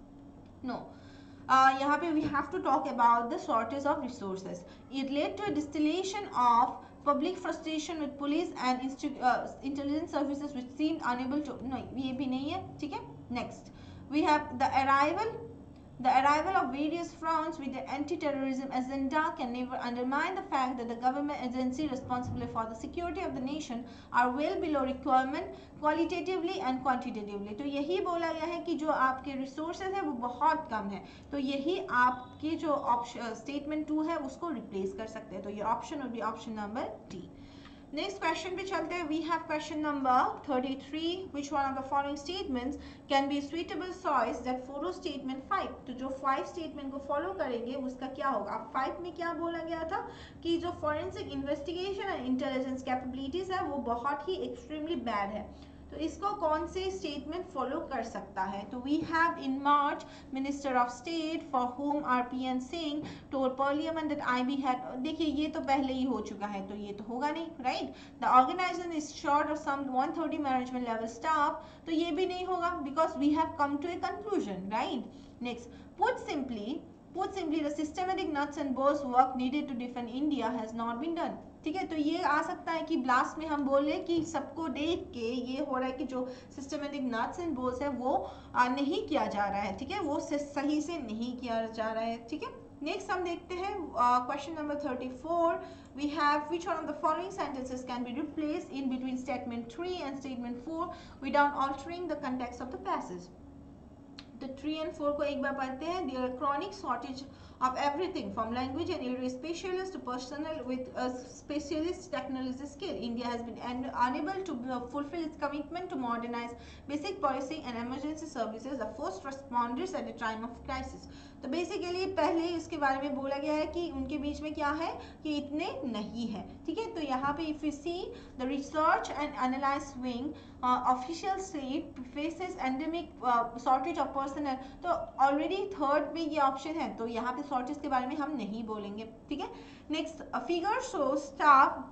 No. Uh, यहाँ पे we have to talk about the shortage of resources. It led to a distillation of public frustration with police and uh, intelligence services which seemed unable to. No, ये भी नहीं है, ठीक है. Next, we have the arrival. The arrival of various fronts with the anti-terrorism agenda can never undermine the fact that the government agency responsible for the security of the nation are well below requirement qualitatively and quantitatively. तो यही बोला गया है कि जो आपके resources है वो बहुत कम है. तो यही आपके जो option statement two है उसको replace कर सकते हैं. तो ये option would be option number D. Next question पे चलते हैं. We have question number thirty-three. Which one of the following statements can be a suitable choice that follow statement five? तो जो five statement को follow करेंगे उसका क्या होगा? अब five में क्या बोला गया था कि जो forensic investigation and intelligence capabilities है वो बहुत ही extremely bad है. तो इसको कौन से स्टेटमेंट फॉलो कर सकता है? तो we have in March minister of state for home R P N Singh told parliament that I B had. देखिए ये तो पहले ही हो चुका है तो ये तो होगा नहीं, right. The organisation is short of some one thirty management level staff. तो ये भी नहीं होगा because we have come to a conclusion, right. Next, put simply Put simply, the systematic nuts and bolts work needed to defend India has not been done. ठीक है, तो ये आ सकता है कि ब्लास्ट में हम बोले कि सबको देख के ये हो रहा है कि जो सिस्टमेटिक नट्स एंड बोल्ट्स है वो आ, नहीं किया जा रहा है, ठीक है, वो सही से नहीं किया जा रहा है, ठीक है. नेक्स्ट हम देखते हैं question number thirty-four. We have which one of the following sentences can be replaced in between statement three and statement four without altering the context of the passage. तो three and four को एक बार पढ़ते हैं. There are chronic shortage of everything from language and area specialists to personnel with a specialist technology skill. India has been unable to fulfill its commitment to modernize basic policing and emergency services, the first responders at a time of crisis. तो basically पहले इसके बारे में बोला गया है कि उनके बीच में क्या है कि इतने नहीं है, ठीक है. तो यहाँ पे if you see the research and analyse wing official state faces endemic shortage of personal. तो ऑलरेडी थर्ड में ये ऑप्शन है तो यहाँ पे शॉर्टेज के बारे में हम नहीं बोलेंगे, ठीक है. Next, figure show staff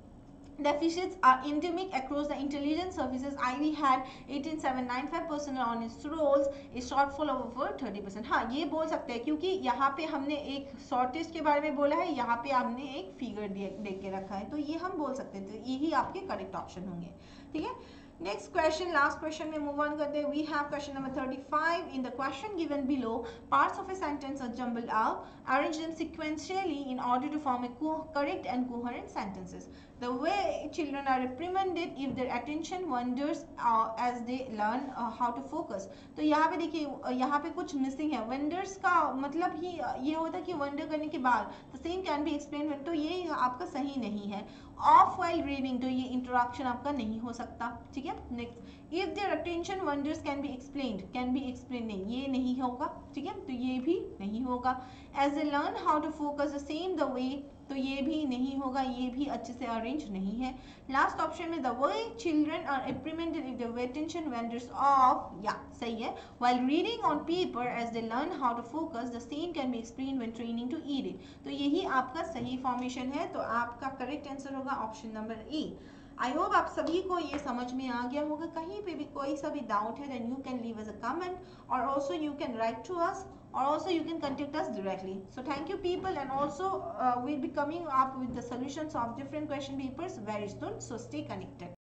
deficits are endemic across the intelligence services. I B had eighteen thousand seven hundred ninety-five personnel on its rolls, a shortfall of over thirty percent. हाँ, ये बोल सकते हैं क्योंकि यहाँ पे हमने एक शॉर्टेज के बारे में बोला है, यहाँ पे हमने एक फिगर दे के रखा है, तो ये हम बोल सकते हैं. तो यही आपके करेक्ट ऑप्शन होंगे, ठीक है. Next question, last question में move on करते हैं. We have question number thirty-five. In the question given below, parts of a sentence are jumbled up. Arrange them sequentially in order to form a correct and coherent sentences. The way children are reprimanded if their attention wanders uh, as they learn uh, how to focus. तो यहाँ पे देखिए यहाँ पे कुछ missing है. Wanders का मतलब ही ये होता है कि wander करने के बाद the same can be explained. तो ये आपका सही नहीं है. Off while reading, तो ये इंट्रोडक्शन आपका नहीं हो सकता, ठीक है. Next, if their attention wanders can be explained, can be explain नहीं, ये नहीं होगा, ठीक है. तो ये भी नहीं होगा. As they learn how to focus the same the way, तो ये भी नहीं होगा, ये भी अच्छे से अरेंज नहीं है. लास्ट ऑप्शन में the way children are reprimanded if their attention wanders off, या सही है. While reading on paper as they learn how to focus the same can be explained when training to eat it. तो यही आपका सही formation है. तो आपका करेक्ट आंसर होगा option number A. I hope आप सभी को ये समझ में आ गया होगा. कहीं पे भी कोई सा भी डाउट है then you can leave as a comment or also you can write to us or also you can contact us directly. So thank you people, and also uh, we'll be coming up with the solutions of different question papers very soon, so stay connected.